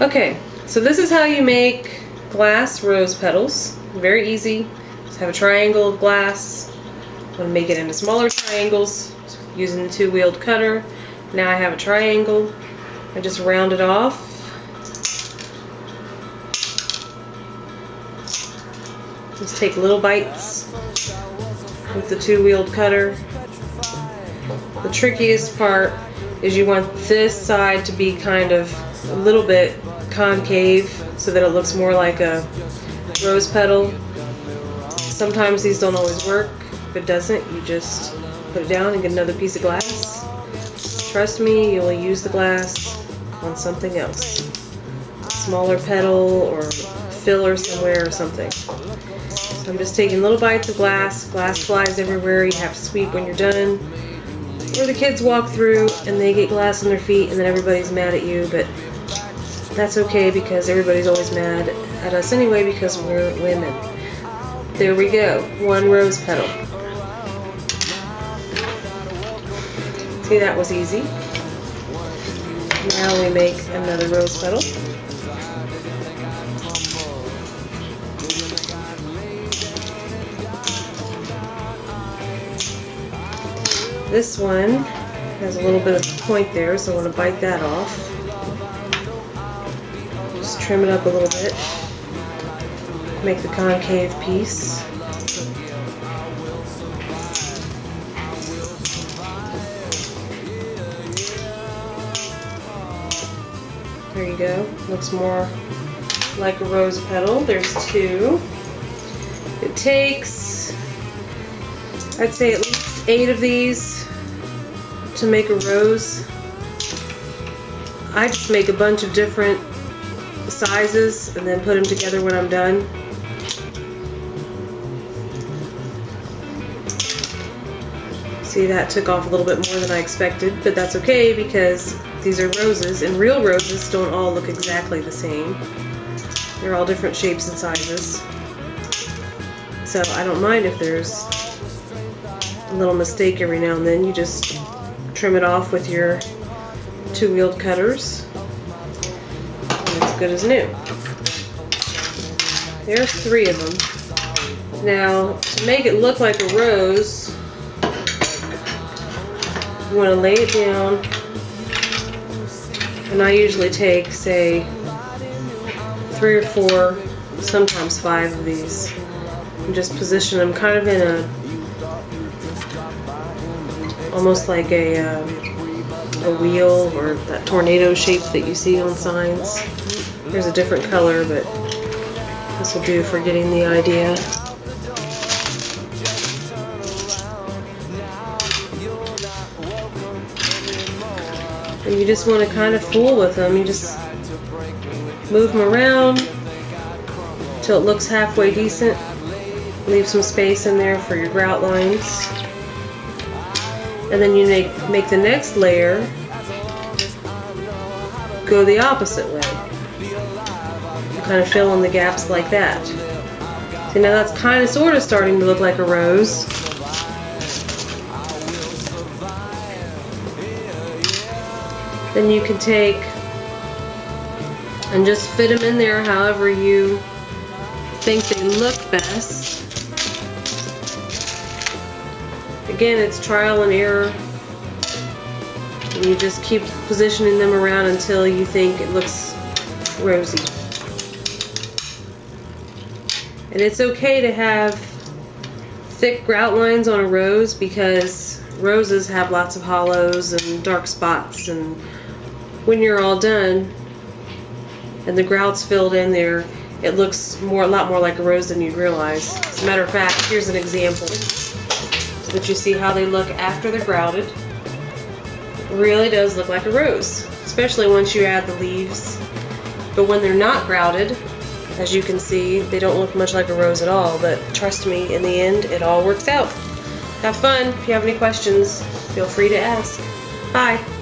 Okay, so this is how you make glass rose petals. Very easy. Just have a triangle of glass. I'm going to make it into smaller triangles using the two-wheeled cutter. Now I have a triangle. I just round it off. Just take little bites with the two-wheeled cutter. The trickiest part is you want this side to be kind of a little bit concave so that it looks more like a rose petal. Sometimes these don't always work. If it doesn't, you just put it down and get another piece of glass. Trust me, you'll use the glass on something else. A smaller petal or filler somewhere or something. So I'm just taking little bites of glass. Glass flies everywhere. You have to sweep when you're done. Or the kids walk through and they get glass on their feet and then everybody's mad at you, but that's okay because everybody's always mad at us anyway because we're women. There we go. One rose petal. See, that was easy. Now we make another rose petal. This one has a little bit of a point there, so I want to bite that off. Just trim it up a little bit. Make the concave piece. There you go. Looks more like a rose petal. There's two. It takes, I'd say, at least 8 of these to make a rose. I just make a bunch of different sizes and then put them together when I'm done. See, that took off a little bit more than I expected, but that's okay because these are roses, and real roses don't all look exactly the same. They're all different shapes and sizes. So I don't mind if there's a little mistake every now and then. You just trim it off with your two-wheeled cutters, and it's good as new. There's 3 of them. Now, to make it look like a rose, you want to lay it down, and I usually take, say, 3 or 4, sometimes 5 of these, and just position them kind of in a, almost like a wheel or that tornado shape that you see on signs. There's a different color, but this will do for getting the idea. And you just want to kind of fool with them. You just move them around till it looks halfway decent. Leave some space in there for your grout lines. And then you make the next layer go the opposite way. You kind of fill in the gaps like that. So now that's kind of sort of starting to look like a rose. Then you can take and just fit them in there however you think they look best. Again, it's trial and error. And you just keep positioning them around until you think it looks rosy. And it's okay to have thick grout lines on a rose because roses have lots of hollows and dark spots, and when you're all done and the grout's filled in there, it looks a lot more like a rose than you'd realize. As a matter of fact, here's an example so that you see how they look after they're grouted. It really does look like a rose, especially once you add the leaves. But when they're not grouted, as you can see, they don't look much like a rose at all, but trust me, in the end, it all works out. Have fun. If you have any questions, feel free to ask. Bye.